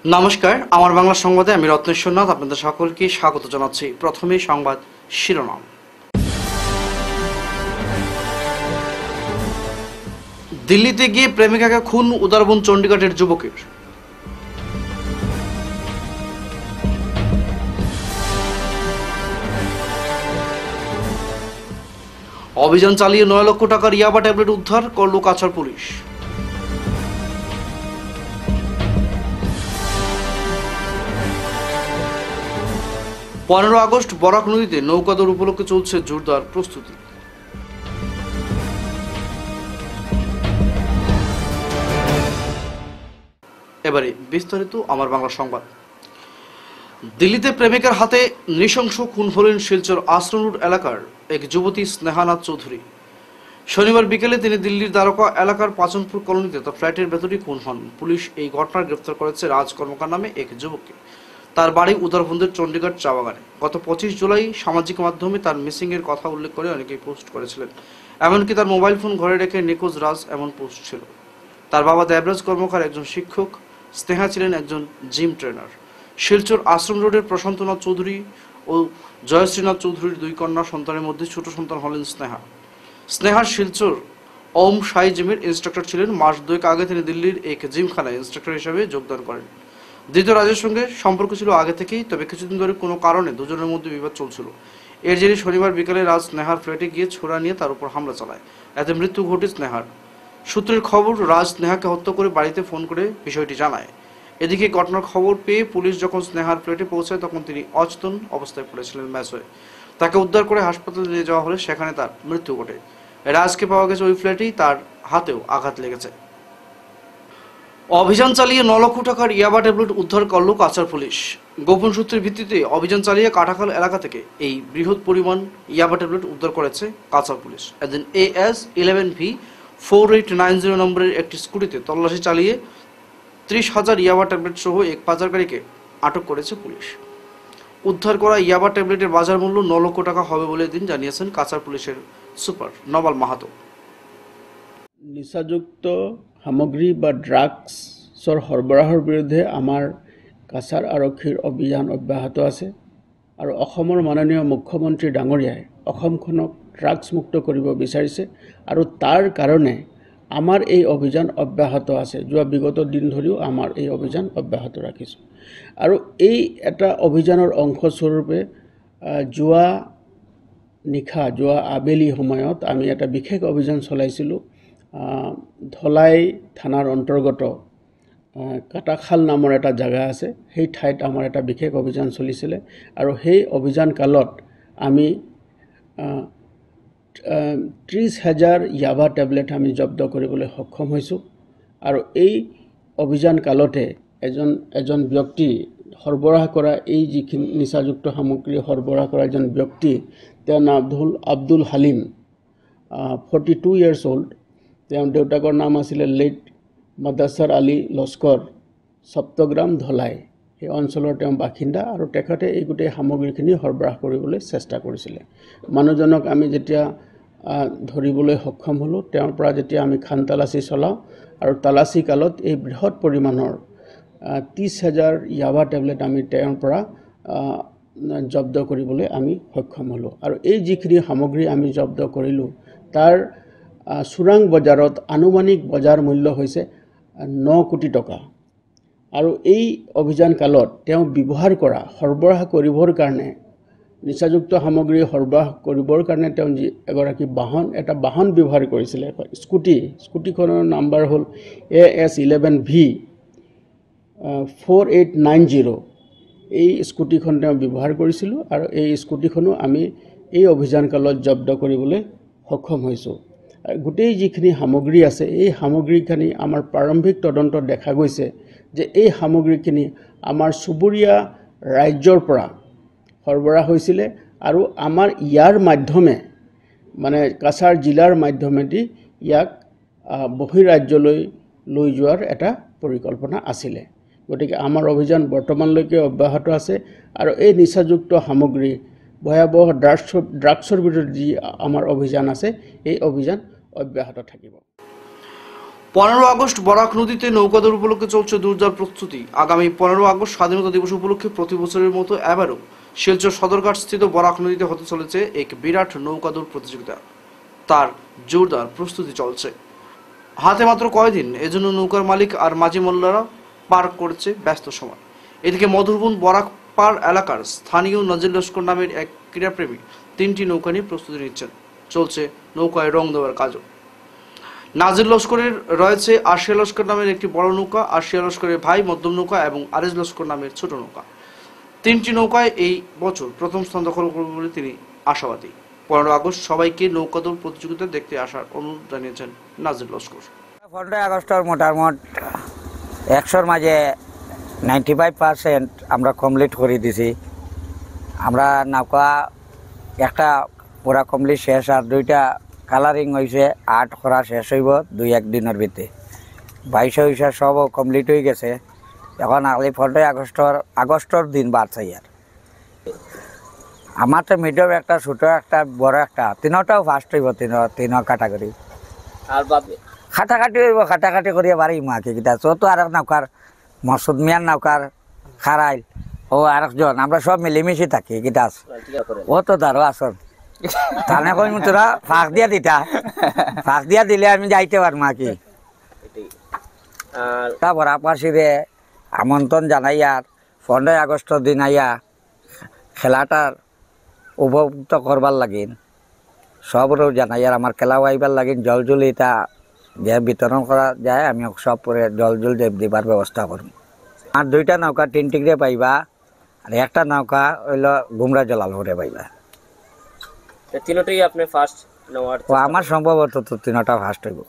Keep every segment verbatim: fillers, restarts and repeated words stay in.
নমস্কার, আমার বাংলা সংবাদে আমি রত্নেশ্বরনাথ আপনাদের সকলকে স্বাগত জানাচ্ছি। প্রথমে সংবাদ শিরোনাম। দিল্লিতে গিয়ে প্রেমিকাকে খুন উদারবন চণ্ডীগড়ের যুবকের। অভিযান চালিয়ে নয় লক্ষ টাকার ইয়াবা ট্যাবলেট উদ্ধার করল কাছাড় পুলিশ। পনেরো আগস্ট বরাক নদীতে নৌকাদৌড় উপলক্ষে চলছে জোরদার প্রস্তুতি। এবারে বিস্তারিত আমার বাংলা সংবাদ। দিল্লিতে প্রেমিকার হাতে নৃশংস খুন হলেন শিলচর আশ্রম রোড এলাকার এক যুবতী স্নেহানাথ চৌধুরী। শনিবার বিকেলে তিনি দিল্লির দ্বারকা এলাকার পাচনপুর কলোনিতে তার ফ্ল্যাটের ভেতরেই খুন হন। পুলিশ এই ঘটনায় গ্রেফতার করেছে রাজ কর্মকার নামে এক যুবককে। তার বাড়ি উদারবন্দের চণ্ডীগড় চা বাগানে। গত পঁচিশ জুলাই সামাজিক মাধ্যমে তার মিসিং এর কথা উল্লেখ করে অনেকেই পোস্ট করেছিলেন। এমনকি তার মোবাইল ফোন ঘরে রেখে নিখোঁজ রাজ এমন পোস্ট ছিল। তার বাবা দেবরাজ কর্মকার একজন শিক্ষক, স্নেহা ছিলেন একজন জিম ট্রেনার। শিলচর আশ্রম রোডের প্রশান্তনাথ চৌধুরী ও জয়শ্রীনাথ চৌধুরীর দুই কন্যা সন্তানের মধ্যে ছোট সন্তান হলেন স্নেহা। স্নেহা শিলচর ওম সাই জিমের ইন্সট্রাক্টর ছিলেন। মাস দুয়েক আগে তিনি দিল্লির এক জিমখানায় ইন্সট্রাক্টর হিসেবে যোগদান করেন। দ্বিতীয় রাজের সঙ্গে সম্পর্ক ছিল আগে থেকেই, তবে কিছুদিন ধরে কোনো কারণে দুজনের মধ্যে বিবাদ চলছিল। এর জেরে শনিবার বিকেলে রাজ স্নেহার ফ্ল্যাটে গিয়ে ছোড়া নিয়ে তার উপর হামলা চালায়। এতে মৃত্যু ঘটে স্নেহার। সূত্রের খবর, রাজ স্নেহাকে হত্যা করে বাড়িতে ফোন করে বিষয়টি জানায়। এদিকে ঘটনার খবর পেয়ে পুলিশ যখন স্নেহার ফ্ল্যাটে পৌঁছায় তখন তিনি অচেতন অবস্থায় পড়েছিলেন ম্যাচ হয়ে। তাকে উদ্ধার করে হাসপাতালে নিয়ে যাওয়া হলে সেখানে তার মৃত্যু ঘটে। রাজকে পাওয়া গেছে ওই ফ্ল্যাটেই, তার হাতেও আঘাত লেগেছে। অভিযান চালিয়ে ন লক্ষ টাকার ইয়াবা ট্যাবলেট উদ্ধার করল কাছাড় পুলিশ। গোপন সূত্রের ভিত্তিতে অভিযান চালিয়ে কাটাখাল এলাকা থেকে এই বৃহৎ পরিমাণ ইয়াবা ট্যাবলেট উদ্ধার করেছে কাছাড় পুলিশ। এদিন A S eleven V four eight nine zero নম্বরের একটি স্কুটিতে তল্লাশি চালিয়ে ত্রিশ হাজার ইয়াবা ট্যাবলেট সহ এক পাচারকারীকে আটক করেছে পুলিশ। উদ্ধার করা ইয়াবা ট্যাবলেটের বাজার মূল্য ন লক্ষ টাকা হবে বলে দিন জানিয়েছেন কাছাড় পুলিশের সুপার নবাল মাহাতো। নিচাযুক্ত সামগ্ৰী বা ড্ৰাগছৰ সৰবৰাহৰ বিৰুদ্ধে আমাৰ কাছাৰ আৰক্ষীৰ অভিযান অব্যাহত আছে আৰু অসমৰ মাননীয় মুখ্যমন্ত্ৰী ডাঙৰীয়াই অসমখনক ড্ৰাগছ মুক্ত কৰিব বিচাৰিছে আৰু তাৰ কাৰণে আমাৰ এই অভিযান অব্যাহত আছে। যোৱা বিগত দিন ধৰিও আমাৰ এই অভিযান অব্যাহত ৰাখিছোঁ আৰু এই এটা অভিযানৰ অংশস্বৰূপে যোৱা নিশা যোৱা আবেলি সময়ত আমি এটা বিশেষ অভিযান চলাইছিলোঁ। ধলাই থানাৰ অন্তৰ্গত কাটাখাল নামৰ এটা জাগা আছে, সেই ঠাইত আমাৰ এটা বিশেষ অভিযান চলিছিলে আৰু সেই অভিযান কালত আমি ত্ৰিছ হাজাৰ ইয়াবা টেবলেট আমি জব্দ কৰিবলৈ সক্ষম হৈছোঁ। আৰু এই অভিযান কালতে এজন এজন ব্যক্তি সৰবৰাহ কৰা এই যিখিনি নিচাযুক্ত সামগ্ৰী সৰবৰাহ কৰা এজন ব্যক্তি, তেওঁৰ নাম Abdul Abdul Halim, forty two years old. তেওঁৰ দেউতাকৰ নাম আছিলে লেট মদাছাৰ আলী লস্কৰ, সপ্তগ্ৰাম ধলাই, সেই অঞ্চলৰ তেওঁ বাসিন্দা আৰু তেখেতে এই গোটেই সামগ্ৰীখিনি সৰবৰাহ কৰিবলৈ চেষ্টা কৰিছিলে। মানুহজনক আমি যেতিয়া ধৰিবলৈ সক্ষম হ'লোঁ, তেওঁৰ পৰা যেতিয়া আমি খান তালাচী চলাওঁ আৰু তালাচী কালত এই বৃহৎ পৰিমাণৰ ত্ৰিছ হাজাৰ ইয়াবা টেবলেট আমি তেওঁৰ পৰা জব্দ কৰিবলৈ আমি সক্ষম হ'লোঁ। আৰু এই যিখিনি সামগ্ৰী আমি জব্দ কৰিলোঁ তাৰ চোৰাং বজাৰত আনুমানিক বজাৰ মূল্য হৈছে ন কোটি টকা। আৰু এই অভিযান কালত তেওঁ ব্যৱহাৰ কৰা সৰবৰাহ কৰিবৰ কাৰণে নিচাযুক্ত সামগ্ৰী সৰবৰাহ কৰিবৰ কাৰণে তেওঁ যি এগৰাকী বাহন এটা বাহন ব্যৱহাৰ কৰিছিলে, স্কুটি, স্কুটিখনৰ নাম্বাৰ হ'ল A S eleven V four eight nine zero'. এই স্কুটিখন তেওঁ ব্যৱহাৰ কৰিছিলোঁ আৰু এই স্কুটিখনো আমি এই অভিযান কালত জব্দ কৰিবলৈ সক্ষম হৈছোঁ। গোটেই যিখিনি সামগ্ৰী আছে এই সামগ্ৰীখিনি আমাৰ প্ৰাৰম্ভিক তদন্তত দেখা গৈছে যে এই সামগ্ৰীখিনি আমাৰ চুবুৰীয়া ৰাজ্যৰ পৰা সৰবৰাহ হৈছিলে আৰু আমাৰ ইয়াৰ মাধ্যমে মানে কাছাৰ জিলাৰ মাধ্যমেদি ইয়াক বহিৰাজ্যলৈ লৈ যোৱাৰ এটা পৰিকল্পনা আছিলে। গতিকে আমাৰ অভিযান বৰ্তমানলৈকে অব্যাহত আছে আৰু এই নিচাযুক্ত সামগ্ৰী ভয়াবহ ড্ৰাগছ ড্ৰাগছৰ বিৰুদ্ধে যি আমাৰ অভিযান আছে এই অভিযান অব্যাহত থাকিব। পনেরো আগস্ট বরাক নদীতে নৌকাদৌড় উপলক্ষে চলছে জোরদার প্রস্তুতি। আগামী পনেরো আগস্ট স্বাধীনতা দিবস উপলক্ষে প্রতি বছরের মতো এবারও শিলচর সদরঘাট স্থিত বরাক নদীতে হতে চলেছে এক বিরাট নৌকাদৌড় প্রতিযোগিতা। তার জোরদার প্রস্তুতি চলছে। হাতে মাত্র কয়দিন, এজন্য নৌকার মালিক আর মাঝি মোল্লারা পার করছে ব্যস্ত সময়। এদিকে মধুরবন বরাক পার এলাকার স্থানীয় নজির লস্কর নামের এক ক্রীড়াপ্রেমী তিনটি নৌকা নিয়ে প্রস্তুতি নিচ্ছেন। চলছে নৌকায় রং দেওয়ার কাজও। নাজির লস্করের রয়েছে আশিয়া লস্কর নামের একটি বড় নৌকা, আশিয়া লস্করের ভাই মধ্যম নৌকা এবং আরেজ লস্কর নামের ছোট নৌকা। তিনটি নৌকায় এই বছর প্রথম স্থান দখল করবে বলে তিনি আশাবাদী। পনেরো আগস্ট সবাইকে নৌকাদৌড় প্রতিযোগিতা দেখতে আসার অনুরোধ জানিয়েছেন নাজির লস্কর। পনেরো আগস্টের মোটামুট একশোর মাঝে নাইনটি ফাইভ পার্সেন্ট আমরা কমপ্লিট করে দিছি। আমরা নৌকা একটা পুরা কমপ্লিট শেষ, আর দুইটা কালারিং হয়েছে, আর্ট করা শেষ হইব দুই একদিনের ভিতরে। বাইশ হয়েছে সব কমপ্লিট হয়ে গেছে। এখন আগলি পনেরোই আগস্টর আগস্টর দিন বাদ চাই। আর আমার তো মিডিয়াম একটা, ছোটো একটা, বড় একটা, তিনটাও ফার্স্ট হইব, তিন তিন ক্যাটাগরি। আর বাদে খাটাখাটি হইব, খাটাখাটি করিয়া বাড়ি মাকে কিতা তো আর এক নৌকার মসুদ মিয়ার নৌকার খারাইল ও আরেকজন, আমরা সব মিলেমিশে থাকি কিতা ও তো ধরো আসন তানে কই তোরা ফাঁক দিয়া দিতা, ফাঁক দিয়া দিলে আমি যাইতে পারবো কি। আর তারপর আপাশিরে আমন্ত্রণ জানাইয়ার পনেরোই আগস্টের দিন আইয়া খেলাটার উপভোক্ত করবার লাগিন সবরও জানাইয়ার আমার খেলাও আইবার লাগিন। জল জল এটা যে বিতরণ করা যায় আমি সব পরে জল জল দিবার ব্যবস্থা করব। আর দুইটা নৌকা তিন টিকরে পাইবা, আর একটা নৌকা হইল গুমরা জলাল করে পাইবা। তিনটাই আপনি ফার্স্ট নেওয়ার ও আমার সম্ভবত তো তিনটা ফার্স্ট হইব।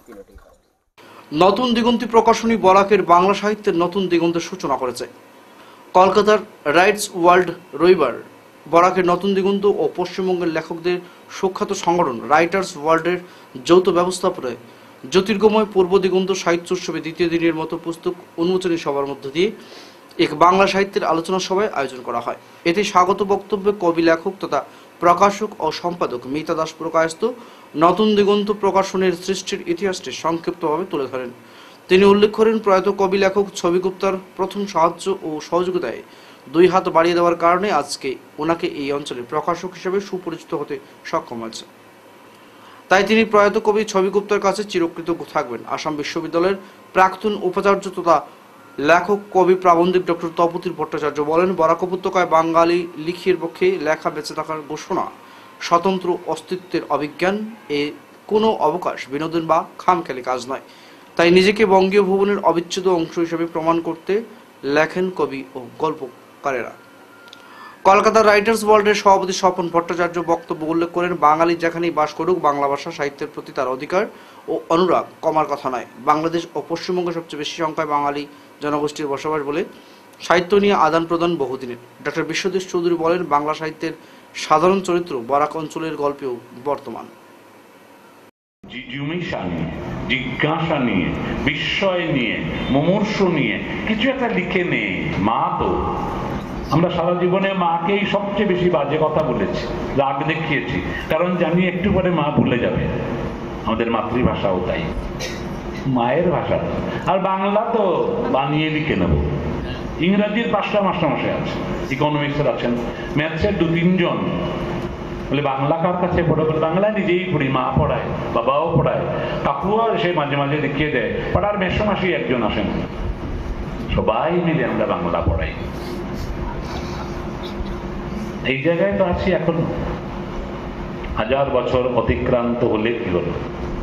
নতুন দিগন্তি প্রকাশনী বরাকের বাংলা সাহিত্যের নতুন দিগন্তের সূচনা করেছে। কলকাতার রাইটস ওয়ার্ল্ড রবিবার বরাকের নতুন দিগন্ত ও পশ্চিমবঙ্গের লেখকদের সুখ্যাত সংগঠন রাইটার্স ওয়ার্ল্ডের যৌথ ব্যবস্থাপনায় জ্যোতির্গময় পূর্ব দিগন্ত সাহিত্য উৎসবে দ্বিতীয় দিনের মতো পুস্তক উন্মোচনী সভার মধ্য দিয়ে এক বাংলা সাহিত্যের আলোচনা সভায় আয়োজন করা হয়। এতে স্বাগত বক্তব্যে কবি, লেখক তথা প্রকাশক ও সম্পাদক মিতা দাস প্রকাশিত নতুন দিগন্ত প্রকাশনের সৃষ্টির ইতিহাসটি সংক্ষিপ্তভাবে তুলে ধরেন। তিনি উল্লেখ করেন, প্রয়াত কবি, লেখক ছবিগুপ্তার প্রথম সাহায্য ও সহযোগিতায় দুই হাত বাড়িয়ে দেওয়ার কারণে আজকে ওনাকে এই অঞ্চলে প্রকাশক হিসেবে সুপরিচিত হতে সক্ষম হয়েছে। তাই তিনি প্রয়াত কবি ছবিগুপ্তার কাছে চিরকৃতজ্ঞ থাকবেন। আসাম বিশ্ববিদ্যালয়ের প্রাক্তন উপাচার্য তথা লেখক, কবি, প্রাবন্ধিক ডক্টর তপতির ভট্টাচার্য বলেন, বরাক উপত্যকায় বাঙালি লিখির পক্ষে লেখা বেঁচে থাকার ঘোষণা স্বতন্ত্র অস্তিত্বের অভিজ্ঞান, এ কোনো অবকাশ, বিনোদন বা খামখেয়ালি কাজ নয়। তাই নিজেকে বঙ্গীয় ভুবনের অবিচ্ছেদ্য অংশ হিসেবে প্রমাণ করতে লেখেন কবি ও গল্পকারেরা। কলকাতার রাইটার্স ওয়ার্ল্ডের সভাপতি স্বপন ভট্টাচার্য বক্তব্য উল্লেখ করেন, বাঙালি যেখানেই বাস করুক বাংলা ভাষা সাহিত্যের প্রতি তার অধিকার ও অনুরাগ কমার কথা নয়। বাংলাদেশ ও পশ্চিমবঙ্গে সবচেয়ে বেশি সংখ্যায় বাঙালি জনগোষ্ঠীর বসবাস বলে সাহিত্য নিয়ে আদান প্রদান বহুদিনের। ডক্টর বিশ্বদেশ চৌধুরী বলেন, বাংলা সাহিত্যের সাধারণ চরিত্র বরাক অঞ্চলের গল্পেও বর্তমান। জিজ্ঞাসা নিয়ে, জিজ্ঞাসা নিয়ে, বিস্ময় নিয়ে, মুমূর্ষ নিয়ে কিছু একটা লিখে নে। মা তো আমরা সারা জীবনে মাকেই সবচেয়ে বেশি বাজে কথা বলেছি, রাগ দেখিয়েছি, কারণ জানি একটু পরে মা ভুলে যাবে। আমাদের মাতৃভাষাও তাই, মায়ের ভাষা। আর বাংলা তো বানিয়ে লিখে নেব। ইংরাজির পাঁচটা মাস্টারমশাই আছে, ইকোনমিক্সের আছেন, ম্যাথসের দু তিনজন। বলে বাংলা কার কাছে পড়ে? বলে বাংলা নিজেই পড়ি, মা পড়ায়, বাবাও পড়ায়, কাকুও সে মাঝে মাঝে দেখিয়ে দেয়। পাড়ার মেসোমাসি একজন আসেন, সবাই মিলে আমরা বাংলা পড়াই। এই জায়গায় তো আছি এখন। হাজার বছর অতিক্রান্ত হলে কি হলো?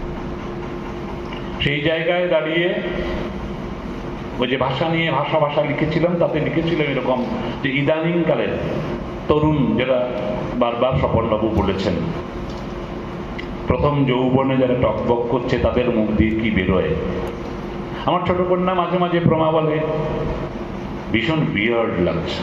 সেই জায়গায় দাঁড়িয়ে ওই যে ভাষা নিয়ে ভাষা ভাষা লিখেছিলাম, তাতে লিখেছিলাম এরকম যে ইদানিং কালের তরুণ, যারা বারবার স্বপনবাবু বলেছেন, প্রথম যৌবনে যারা টকবক করছে তাদের মুখ দিয়ে কি বেরোয়। আমার ছোট কন্যা মাঝে মাঝে প্রমা বলে, ভীষণ বিয়ার্ড লাগছে।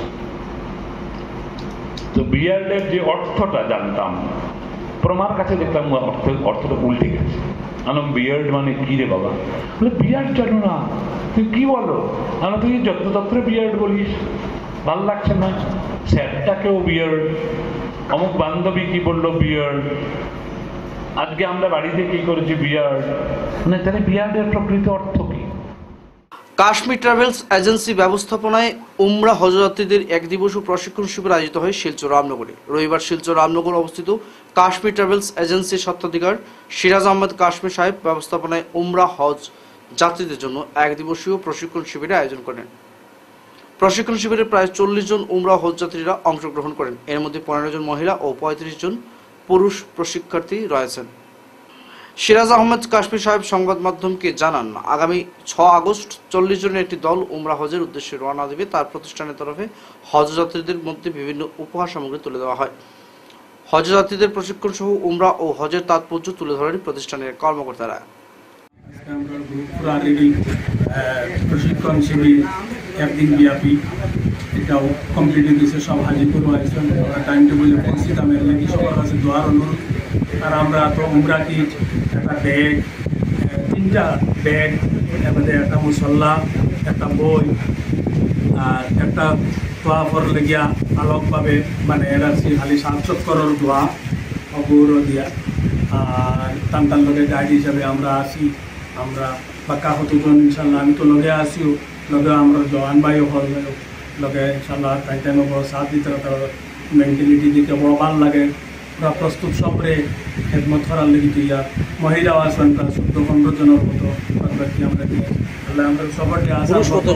তো বিয়ার্ডের যে অর্থটা জানতাম, প্রমার কাছে দেখলাম অর্থ অর্থটা উল্টে গেছে। আনম বিয়ার্ড মানে কি রে বাবা? বলে বিয়ার্ড জানো না? তুই কি বলো? আমি তুই যত্রতত্র বিয়ার্ড বলিস, ভাল লাগছে না। স্যারটাকেও বিয়ার্ড, অমুক বান্ধবী কি বললো বিয়ার্ড। আজকে আমরা বাড়িতে কি করেছি বিয়ার্ড, মানে তাহলে বিয়ার্ডের প্রকৃত অর্থ কি? কাশ্মীর ট্রাভেলস এজেন্সি ব্যবস্থাপনায় উমরা হজযাত্রীদের এক দিবসীয় প্রশিক্ষণ শিবির আয়োজিত হয় শিলচর রামনগরে। রবিবার শিলচর রামনগর অবস্থিত কাশ্মীর ট্রাভেলস এজেন্সির স্বত্বাধিকার সিরাজ আহমেদ কাশ্মীর সাহেব ব্যবস্থাপনায় উমরা হজ যাত্রীদের জন্য এক দিবসীয় প্রশিক্ষণ শিবিরের আয়োজন করেন। প্রশিক্ষণ শিবিরে প্রায় চল্লিশ জন উমরা হজ যাত্রীরা অংশগ্রহণ করেন। এর মধ্যে পনেরো জন মহিলা ও পঁয়ত্রিশ জন পুরুষ প্রশিক্ষার্থী রয়েছেন। সিরাজ আহমেদ কাশ্মীর সাহেব সংবাদ মাধ্যমকে জানান, আগামী ছয় আগস্ট চল্লিশ জনের একটি দল উমরা হজের উদ্দেশ্যে রওনা দেবে। তার প্রতিষ্ঠানের তরফে হজযাত্রীদের মধ্যে বিভিন্ন উপহার সামগ্রী তুলে দেওয়া হয়। হজযাত্রীদের প্রশিক্ষণ সহ উমরা ও হজের তাৎপর্য তুলে ধরেন প্রতিষ্ঠানের কর্মকর্তারা। আমরা পুরা রেডি প্রশিক্ষণ শিবির একদিন ব্যাপী, এটাও কমপ্লিট হয়ে গেছে। সব হাজির করবো আইসন, আমরা টাইম টেবিলে পৌঁছিতাম। এর লাগে সবার কাছে দোয়ার অনুরোধ। আর আমরা তো উমরা কিট, একটা ব্যাগ, তিনটা ব্যাগ, এবারে একটা মুসল্লা, একটা বই আর একটা দোয়া পর লেগিয়া আলোকভাবে মানে এরা খালি সাতশো করোর দোয়া অগৌর দিয়া। আর টান টান লগে গাইড হিসাবে আমরা আসি। আমরা বাক্কা হতজন ইনশাল্লাহ, আমি তো লগে আসিও, লগে আমরা জওয়ান ভাইও হল লগে ইনশাল্লাহ টাইম টাইম হবো সাথ দিতে তার মেন্টালিটি দিতে বড় ভাল লাগে। পুরা প্রস্তুত সবরে খেদমত করার লেগে তুইয়া মহিলাও আসবেন প্রায় চোদ্দ পনেরো জনের মতো ব্যক্তি আমরা নিয়ে তাহলে আমরা সবারকে আসা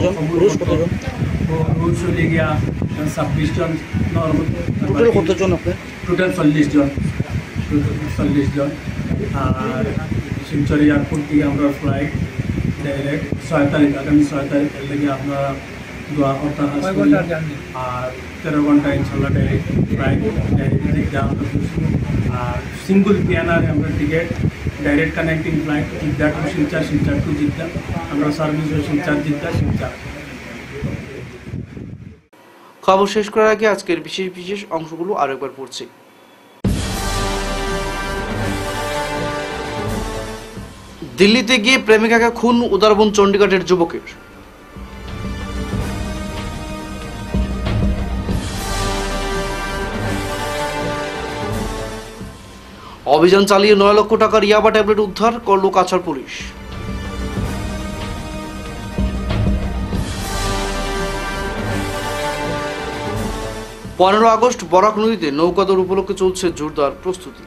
পুরুষ হলে গিয়া ছাব্বিশ জন কতজন টোটাল চল্লিশ জন চল্লিশ জন। আর শিলচর এয়ারপোর্ট থেকে আমরা ফ্লাইট ডাইরেক্ট ছয় তারিখ আগামী ছয় তারিখের লেগে আপনারা দোয়া করতে আসবেন। আর তেরো ঘন্টা ইনশাল্লাহ ডাইরেক্ট ফ্লাইট ডাইরেক্ট যাওয়া। আর সিঙ্গল পিয়ানারে আমরা ticket direct connecting flight Jeddah to Silchar, Silchar to Jeddah. আমরা সার্ভিস শিলচর জিদ্দা শিলচর। খবর শেষ করার আগে আজকের বিশেষ বিশেষ অংশগুলো আরো একবার পড়ছি। দিল্লিতে গিয়ে প্রেমিকাকে খুন উদারবন চণ্ডীগড়ের যুবকের। অভিযান চালিয়ে নয় লক্ষ টাকার ইয়াবা ট্যাবলেট উদ্ধার করল কাছাড় পুলিশ। পনেরো আগস্ট বরাক নদীতে নৌকাদৌড় উপলক্ষে চলছে জোরদার প্রস্তুতি।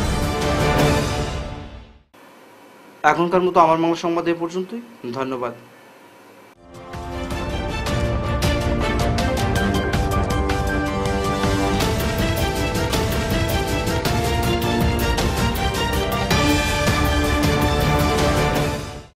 এখনকার মতো আমার বাংলা সংবাদ এ পর্যন্তই। ধন্যবাদ।